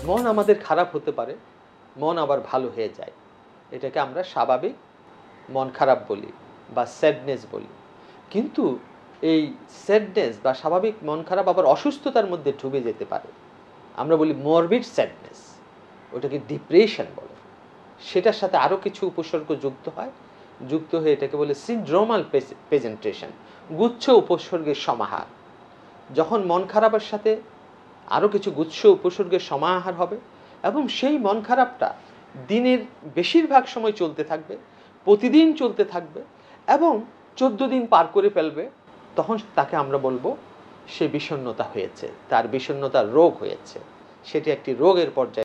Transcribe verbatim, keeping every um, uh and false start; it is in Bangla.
মন আমাদের খারাপ হতে পারে, মন আবার ভালো হয়ে যায়। এটাকে আমরা স্বাভাবিক মন খারাপ বলি বা স্যাডনেস বলি। কিন্তু এই স্যাডনেস বা স্বাভাবিক মন খারাপ আবার অসুস্থতার মধ্যে ঢুবে যেতে পারে। আমরা বলি মরবিড স্যাডনেস, ওটাকে ডিপ্রেশন বলে। সেটার সাথে আরও কিছু উপসর্গ যুক্ত হয়, যুক্ত হয়ে এটাকে বলে সিনড্রোমাল প্রেজেন্টেশন, গুচ্ছ উপসর্গের সমাহার। যখন মন খারাপের সাথে আরও কিছু গুচ্ছ উপসর্গের সমাহার হবে এবং সেই মন খারাপটা দিনের বেশিরভাগ সময় চলতে থাকবে, প্রতিদিন চলতে থাকবে এবং চোদ্দ দিন পার করে ফেলবে, তখন তাকে আমরা বলবো সে বিষণ্ণতা হয়েছে, তার বিষণ্ণতার রোগ হয়েছে, সেটি একটি রোগের পর্যায়ে